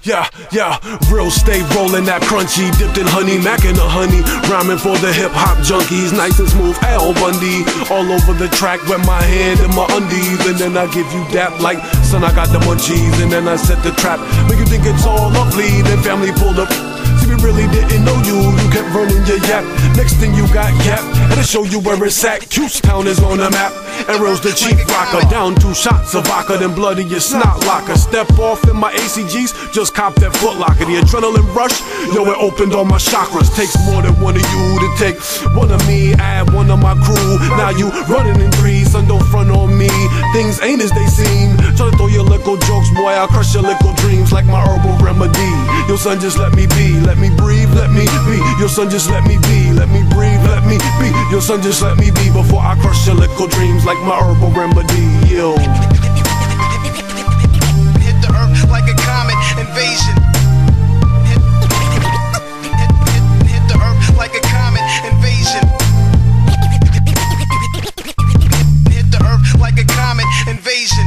Yeah, real stay rolling that crunchy, dipped in honey, mac in the honey, rhyming for the hip-hop junkies, nice and smooth, Al Bundy, all over the track with my hand in my undies, and then I give you dap like, son, I got the munchies, and then I set the trap, make you think it's all lovely, then family pulled up. See, we really didn't know you kept running your yap. Next thing you got yapped, and to show you where it's at, Q-Town is on the map. And Real's the chief rocker, down 2 shots of vodka, then blood in your snot locker. Step off in my ACGs, just cop that Foot Locker. The adrenaline rush, yo, it opened all my chakras. Takes more than one of you to take one of me, add one of my crew. Now you running in 3, son, don't front on me. Things ain't as they seem. Try to throw your little jokes, boy, I'll crush your little dreams like my herbal remedy. Yo, son, just let me be. Let me breathe, let me be. Yo, son, just let me be. Let me breathe, let me be. Yo, son, just let me be before I crush your little dreams like my herbal remedy. Yo. Hit the earth like a comet invasion. Hit the earth like a comet invasion. Hit the earth like a comet invasion.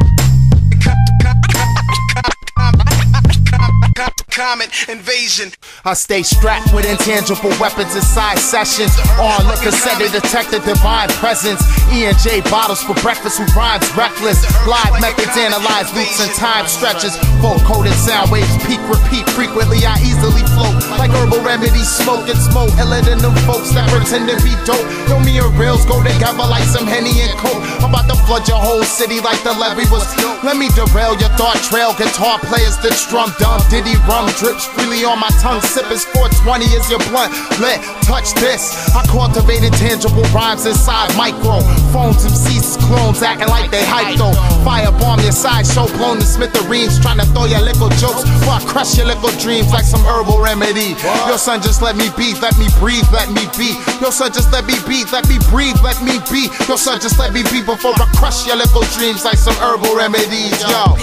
Comet invasion. I stay strapped with intangible weapons inside sessions. On liquor set a detector divine presence. E&J bottles for breakfast with rhymes reckless. Live methods analyze loops and time stretches. Full coded sound waves peak repeat frequently. I easily float like herbal remedies. Smoke and smoke iller than them folks that pretend to be dope. Yo, me and Reals go together like some Henny and Coke. I'm about to flood your whole city like the levee was. Let me derail your thought trail. Guitar players that strum dumb diddy rum drips freely on my tongue. Sippers 420 is your blunt. Let touch this. I cultivated tangible rhymes inside micro. Phones, MCs, clones acting like they hype though. Firebomb your sideshow blown to smithereens. Trying to throw your little jokes while I crush your little dreams like some herbal remedy. Yo, son, just let me be. Let me breathe. Let me be. Yo, son, just let me be. Let me breathe. Let me be. Yo, son, just let me be before I crush your little dreams like some herbal remedies. Yo.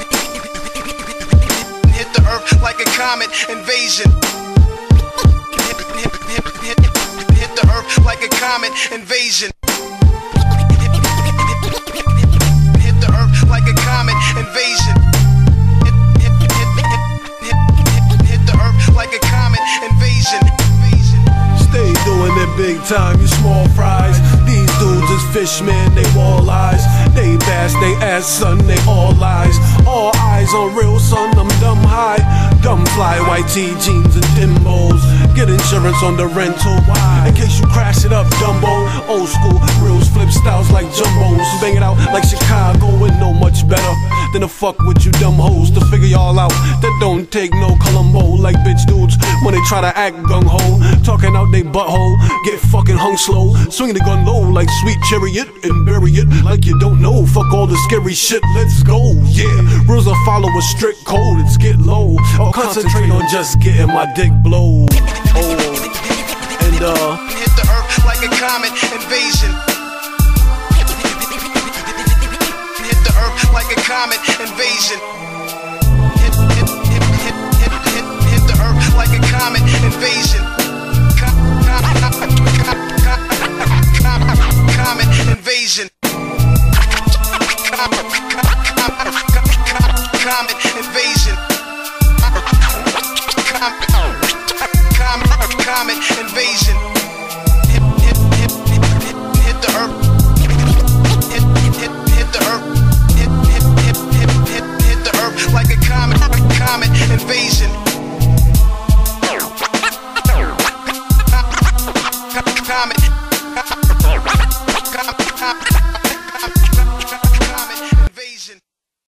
Hit the earth like a comet invasion. Hit the earth like a comet invasion. Hit the earth like a comet invasion. Hit the earth like a comet invasion. Stay doing it big time, you small fries. These dudes is fishmen, they walleyes. They bass, they ass, son, they all lies. All eyes on Real, son, I'm dumb high. Dumb fly, white tee, jeans and Timbos. Get insurance on the rental, in case you crash it up, Dumbo. Old school, Reals flip styles like jumbos. Bang it out like Chicago and no much better than to fuck with you dumb hoes. To figure y'all out, that don't take no Columbo. Like bitch dudes when they try to act gung-ho. Talking out they butthole, get fucking hung slow. Swinging the gun low like sweet chariot and bury it like you don't know. Fuck all the scary shit, let's go, yeah. Rules will follow a strict code, it's get low. I'll concentrate on just getting my dick blowed. And hit the earth like a comet invasion. Hit the earth like a comet invasion. Hit the earth like a comet invasion. Comet invasion. Comet invasion. Comet invasion. Hit the earth. Hit the earth. Hit the earth like a comet invasion. Comet